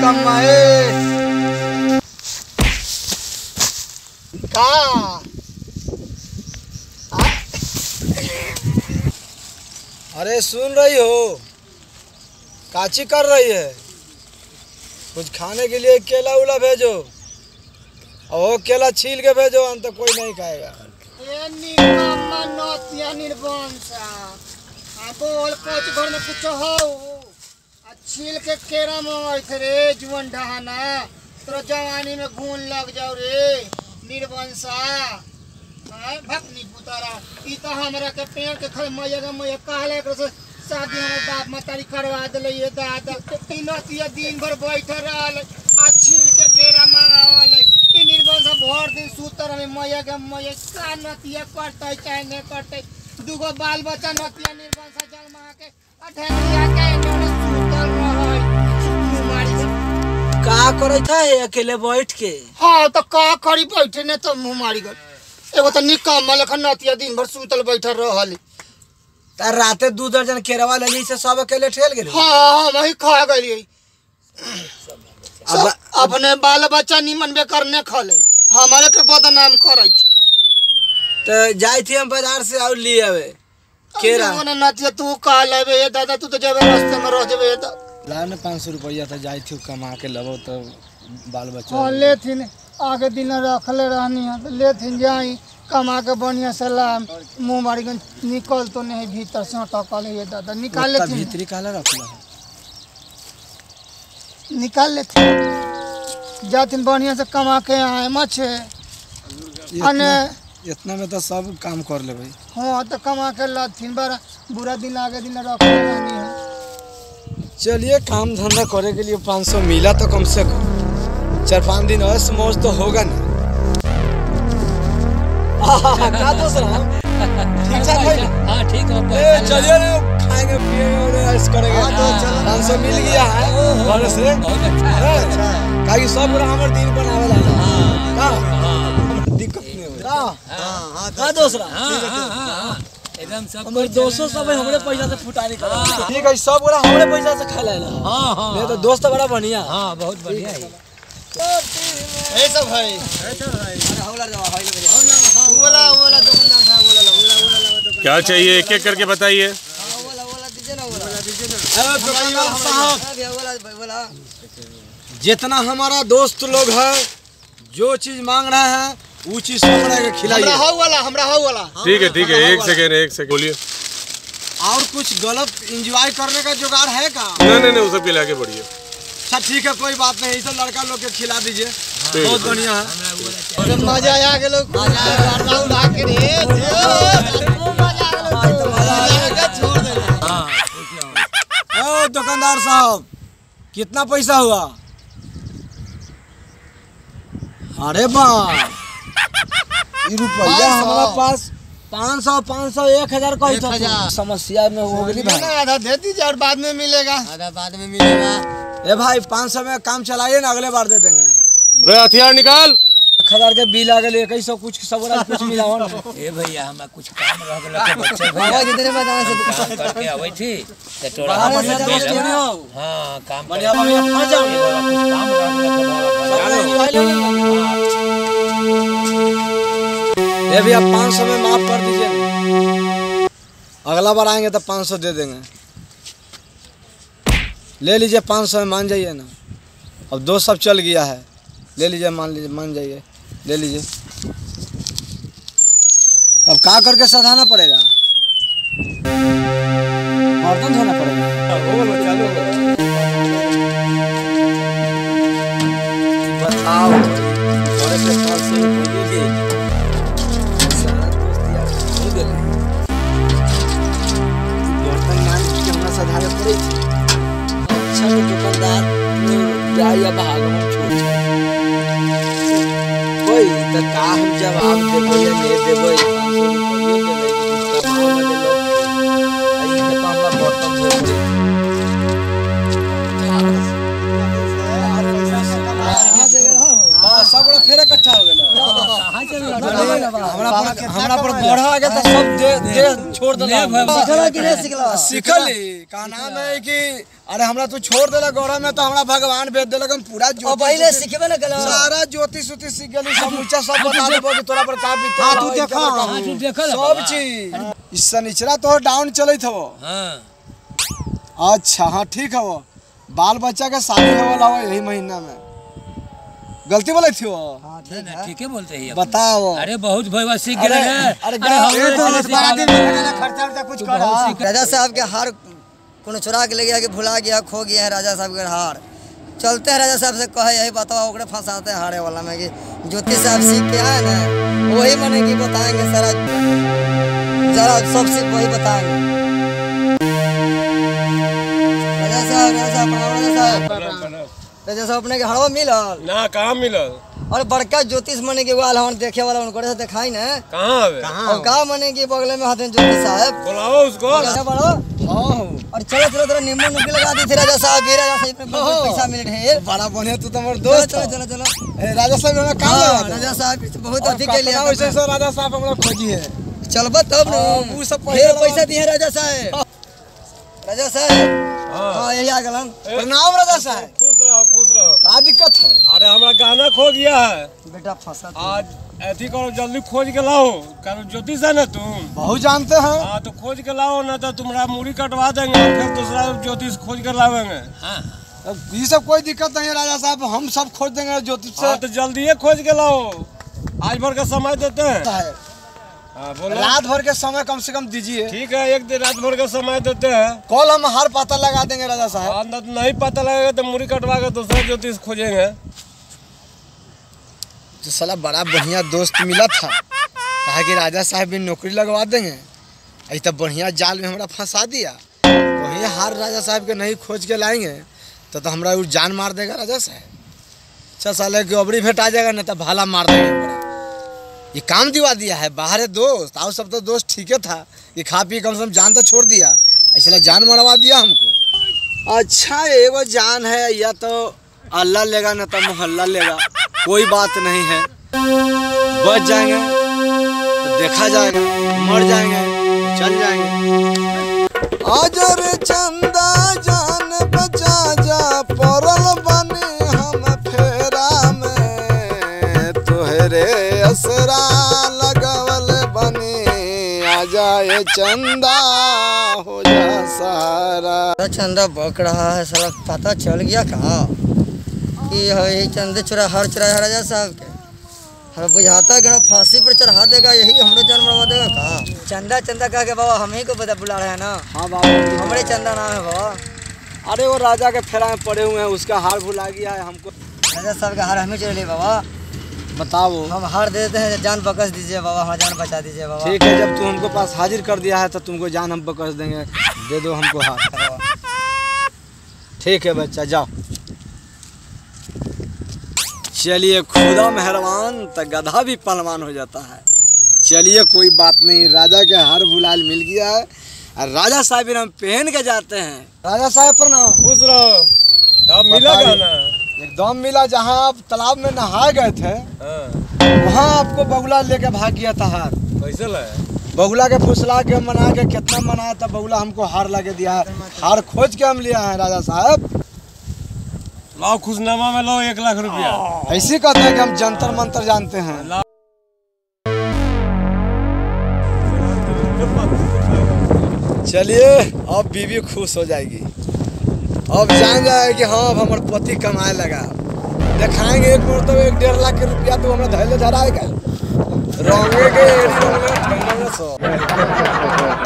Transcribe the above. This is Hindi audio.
निकम्मा का अरे सुन रही हो, काची कर रही है? कुछ खाने के लिए केला उला भेजो, और केला छील के भेजो, हम तो कोई नहीं खाएगा। ये निकम्मा नौतिया निर्वंशा, बोल कोच घर में कुछ हो, छील के केरा में रे जुवन ढहाना, तो जवानी में घून लग जाओ रे निर्वंशा। भक्नी पुतारा ई तो हमरा के पेड़ के खल मैया कहले से शादी हमर बाप मतारी करवा देले ये दादा तीनोतिया दिन भर बैठे रहल आ छील के केरा मांगावल ई निर्वंशा भर दिन सुतर में मैया का नतिया करते चाहे नहीं करते दुगो बाल बच्चा नतिया निर्वंशा जन्मा के अठेलिया के एने सुतर रहल मुमारी का करे था अकेले बैठ के? हां तो का करी बैठे ने तो मुंह मारी गल एगो तो निकम्मा लखन नतिया दिन भर सुतल बैठल रहल त राते 2 दर्जन केरवा लेली से सब अकेले ठेल गेल। हां वही खा गई अपने बाल बच्चा निमन बे करने खले हमारे के बदनाम करे त जाई थी हम बाजार से और ले आवे केरा ओने नतिया तू का लेबे दादा तू तो जेबे रास्ते में रह जेबे ला ने 500 रुपया त जाई थी कमा के लबो तो बाल बच्चा हां ले थी आगे दिन रखले रहनी है तो ले थी जाई कमा के बढ़िया से ला मुंह मारी निकल तो नहीं भीतर से टकल ये दादा निकाल ले थी भीतरी काला रखला निकाल ले थी जातिन बढ़िया से कमा के आए मछे अने इतना में तो सब काम कर ले भाई। हां तो कमा के लाथिन बार बुरा दिन आगे दिन रखले रहनी है। चलिए काम धंधा करे के लिए 500 मिला तो कम से कम 4-5 दिन और मौज तो होगा ना। क्या दूसरा ठीक ठाक है? हां ठीक है। चलिए ना खाएंगे पिएंगे और ऐश करेंगे। 500 मिल गया है घर से, बहुत अच्छा है। काहे सब पूरा हमर दिन बनावे ला। हां दिक्कत नहीं होई। हां का दूसरा एकदम सब हमर दोस्तों सब हमरे पैसा से फुटानी कर। ठीक है सब पूरा हमरे पैसा से खा लेला। हां नहीं तो दोस्त बड़ा बढ़िया। हां बहुत बढ़िया है। ए सब भाई अरे हौला जाओ बोला दुकानदार साहब बोला क्या चाहिए एक एक करके बताइए। दीजिए ना दुकानदार साहब जितना हमारा दोस्त लोग है जो चीज मांग रहे हैं वो चीज सब खिलाइए। हमरा हाउ वाला ठीक है एक सेकंड बोलिए। और कुछ गलत एंजॉय करने का जुगाड़ है का? नहीं वो सब खिला के बढ़िए। अच्छा ठीक है कोई बात नहीं, सब लड़का लोग के खिला दीजिए। बहुत बढ़िया है। मजा आ गेलो मजा उड़ा के रे छोड़ दे। ओ दुकानदार साहब कितना पैसा हुआ? अरे वाह ये रुपया हमारा पास 500 1000 का ही था। समस्या में हो गई भाई। आधा दे दीजिए और बाद में मिलेगा। आधा बाद में मिलेगा। ए भाई 500 में काम चलाइए ना, अगले बार दे देंगे। हथियार निकाल। 1000 के बिल आ गए 2100 कुछ सब कुछ मिलाओ ना। ए भैया हमरा कुछ काम रह गेल के बच्चे भैया जितने बताए से काम करके आवे थी त तोरा बाहर से दोस्त नहीं हो। हां काम बढ़िया बढ़िया फंस जाओ। कुछ काम रह गेल ये भी आप 500 में माफ कर दीजिए ना। अगला बार आएंगे तो 500 दे देंगे। ले लीजिए 500 में मान जाइए ना। अब दोस्त सब चल गया है, ले लीजिए मान जाइए ले लीजिए। तब क्या करके सधाना पड़ेगा? बर्तन धोना पड़ेगा। बताओ बड़े से 500 बोलिए सारा दोस्त यार हो गए। बर्तन मान के हमरा सधाने पड़े। अच्छा तो दुकानदार या भाग हम छोड़ कोई तो का हम जवाब देबो या नहीं देबो 500 रुपया दे दे कुछ का भाव लगे लो। आई में तो हमरा बर्तन धो दे। सब बड़ा फेर इकट्ठा हो गेल। कहां चल रहा हमरा पर बढ़ा आ गया तो सब दे छोड़ दे। सिखला कि नहीं सिखला? सिखली का नाम है कि अरे हमरा तू छोड़ देला गौरा में तो हमरा भगवान भेज देलक हम पूरा अब पहले सिखबे ना कला सारा ज्योतिष उतिष सीख गेली सब ऊंचा सब बता देबो कि तोरा पर का बीते। हां तू देखा हाँ तू देखल सब चीज इस निचरा तो डाउन चलत हवो। हाँ अच्छा हाँ ठीक है वो बाल बच्चा के शादी होवल हवा यही महीना में। गलती बोले थी वो। हां ठीक है ठीक है बोलते हैं बताओ। अरे बहुत भैया सीख गए हैं। अरे खर्चा उर्चा कुछ कर। राजा साहब के हार कोनो चुरा के ले गया कि भुला गया खो गया है राजा साहब के हार। चलते हैं राजा साहब से कहे यही बताओ ओकरे फंसाते हैं हारे वाला में कि ज्योतिष साहब सीख के आए ना वही मने की बताएंगे सारा जरा सब सीख वही बताएंगे। राजा साहब राजा साहब अपने के हड़वा मिलल ना कहाँ मिलल और बड़का ज्योतिष मने के वाल हम देखे वाला उनको से दिखाई ना कहाँ हवे और का मने के बगल में हाथ में ज्योतिष साहब बुलाओ उसको। राजा बड़ो और चलो चलो तेरा नींबू नुकी लगा दी थी राजा साहब भी राजा साहब में पैसा मिल रहे बड़ा बढ़िया तू तो मोर चलो दोस्त चलो हो। चलो चलो ए, राजा साहब हमरा काम लगा दे। राजा साहब बहुत अधिक के लिए वैसे से राजा साहब हमरा खोजी है। चलबो तब न ऊ सब ढेर पैसा दिए राजा साहब। राजा साहब हां यही आ गलन। प्रणाम राजा साहब। खुश रहो। का दिक्कत है? अरे हमारा गाना खो गया है बेटा फंसा आज ऐसी करो जल्दी खोज के लाओ। कल ज्योतिष है ना तुम। बहुत जानते हैं। हाँ तो खोज के लाओ ना तो तुम्हारा मूड़ी कटवा देंगे और फिर दूसरा ज्योतिष खोज कर लावेंगे। अब ये सब कोई दिक्कत नहीं है राजा साहब हम सब खोज देंगे ज्योतिष से। हाँ तो जल्दी ही खोज के लाओ आज भर का समय देते हैं। हाँ बोलो। रात भर के समय कम से कम दीजिए। ठीक है एक दिन रात भर का समय देते हैं। कल हम हर पता लगा देंगे राजा साहब। हाँ, नहीं पता लगेगा तो मूड़ी कटवा के दूसरा ज्योतिष खोजेंगे। तो साला बड़ा बढ़िया दोस्त मिला था कहा कि राजा साहब भी नौकरी लगवा देंगे। ऐ तो बढ़िया जाल में हमरा फंसा दिया। वहीं हार राजा साहब के नहीं खोज के लाएंगे तो हमरा वो जान मार देगा राजा साहब। अच्छा साले की अबरी भेंट आ जाएगा नहीं तो भाला मार देंगे पूरा। ये काम दिवा दिया है बाहर दोस्त आओ सब तो दोस्त ठीक है था कि खा पी कम से कम जान तो छोड़ दिया इसलिए जान मरवा दिया हमको। अच्छा एगो जान है या तो अल्लाह लेगा न तो मोहल्ला लेगा कोई बात नहीं है। बच जाएंगे तो देखा जाएगा मर जाएंगे तो चल जाएंगे। आजर चंदा जान बचा जा परल बने हम फेरा में तोहरे असरा लगवल बने आ जाए चंदा हो जा सहारा। चंदा बक रहा है साला पता चल गया का कि यही चंदे चुरा हर चुराया राजा साहब के। हमें बुझाता है कि फांसी पर चढ़ा देगा यही हमरे जान मरवा देगा का। चंदा चंदा कह के बाबा हम ही को बुला रहे हैं ना। हाँ बाबा हमरे चंदा नाम है बाबा। अरे वो राजा के फेरा में पड़े हुए हैं उसका हार भुला गया है हमको। राजा साहब का हार हमें चले बाबा। बताओ हम हार दे देते हैं जान बकस दीजिए बाबा हमारा जान बचा दीजिए बाबा। ठीक है जब तू हमको पास हाजिर कर दिया है तो तुमको जान हम बकस देंगे दे दो हमको हार। ठीक है बच्चा जाओ। चलिए खुदा मेहरबान तो गधा भी पहलवान हो जाता है। चलिए कोई बात नहीं राजा के हार भुलाल मिल गया है और राजा साहब हम पहन के जाते हैं। राजा साहब प्रणाम। खुश रहो। तब मिलेगा ना एकदम मिला। जहाँ आप तालाब में नहा गए थे वहाँ आपको बगुला लेके भाग गया था हार। कैसे लाए? बगुला के फुसला के मना के कितना मनाया था बगुला हमको हार लगे दिया है। हार खोज के हम लिया है राजा साहब। लाओ खुशनामा में लो 1 लाख रुपया। ऐसे कहते हैं कि हम जंतर मंतर जानते हैं। चलिए अब बीवी खुश हो जाएगी। अब जान जाए कि हाँ अब हमारे पति कमाए लगा। दिखाएंगे एक मतलब 1-1.5 लाख के रुपया तो हमें धैर्य धराएगा। रंगे के